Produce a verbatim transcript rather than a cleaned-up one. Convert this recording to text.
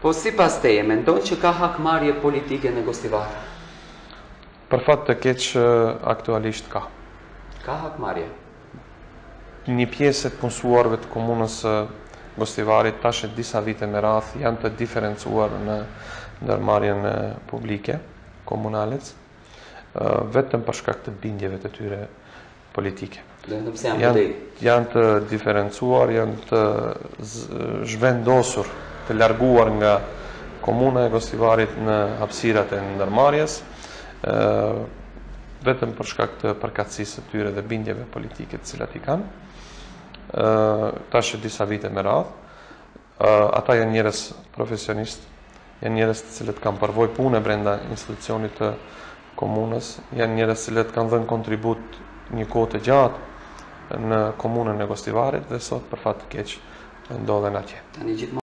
Po sipas teje, mendon që ka hakmarrje politike në Gostivar? Për fat të keq aktualisht ka. Ka hakmarrje. Një pjesë e të punësuarve të komunës së Gostivarit tash e disa vite me radh janë të diferencuar në ndërmarrjen publike komunale, vetëm për shkak të bindjeve të tyre politike. Janë, janë të diferencuar, janë të zhvendosur, të larguar nga komuna e Gostivarit në hapësirat e ndërmarrjes, vetëm për shkak të përkatësisë së tyre dhe bindjeve politike të cilat i kanë. Tash e disa vite me radh. Ata janë njerëz profesionistë, janë njerëz të cilët kanë përvojë pune brenda institucionit të komunës, janë njerëz të cilët kanë dhënë kontribut një kohë të gjatë në komunën e Gostivarit dhe sot për fat të keq ndodhen atje.